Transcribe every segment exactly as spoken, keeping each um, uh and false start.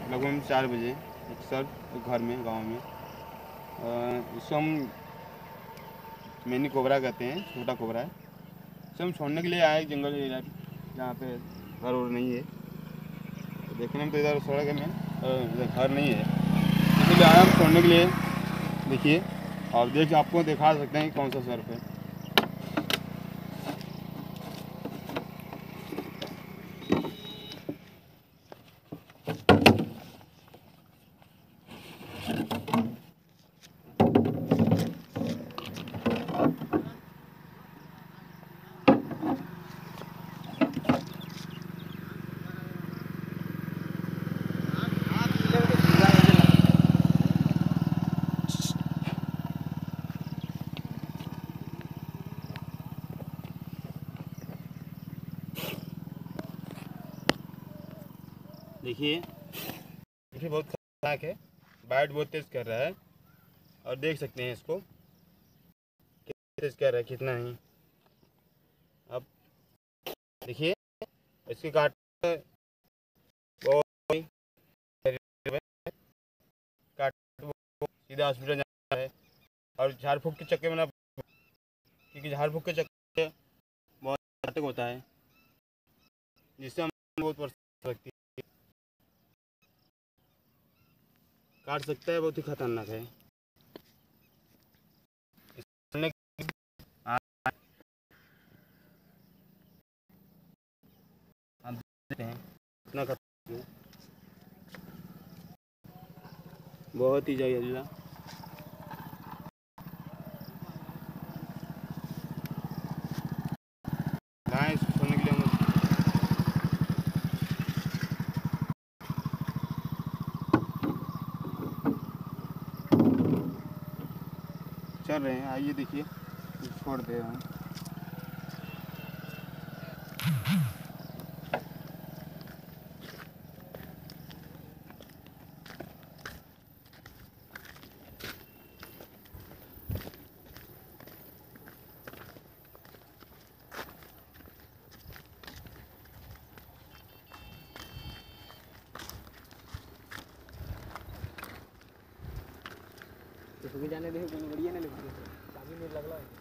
लगभग चार बजे एक सर एक घर में गांव में अ, इसको हम मैनी कोबरा कहते हैं, छोटा कोबरा है। इसे हम छोड़ने के लिए आए जंगल एरिया जहाँ पे घर और नहीं है। तो देखने में तो इधर सड़क में इधर घर नहीं है, इसलिए आए हम छोड़ने के लिए। देखिए और देख आपको दिखा सकते हैं कौन सा सर्फ है। देखिए देखिए बहुत खतरनाक है, बाइट बहुत तेज़ कर रहा है और देख सकते हैं इसको कितना तेज़ कर रहा है, कितना नहीं। अब देखिए इसके काट काट सीधा हॉस्पिटल जाना है और झाड़ फूँक के चक्कर में ना, क्योंकि झाड़ फूँक के चक्कर में बहुत घातक होता है जिससे हम बहुत परेशानी लगती है, काट सकता है, बहुत ही खतरनाक है। हम देखते हैं इतना खतरनाक है, बहुत ही जहरीला। गाय इसको छोड़ने के लिए हम चल रहे हैं। आइए देखिए छोड़ दे रहे हैं। तो तुम्हें जाने दे कोनो बढ़िया ना लिखा दे चाबी नहीं लगला है।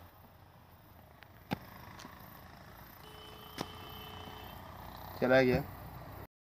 चला गया।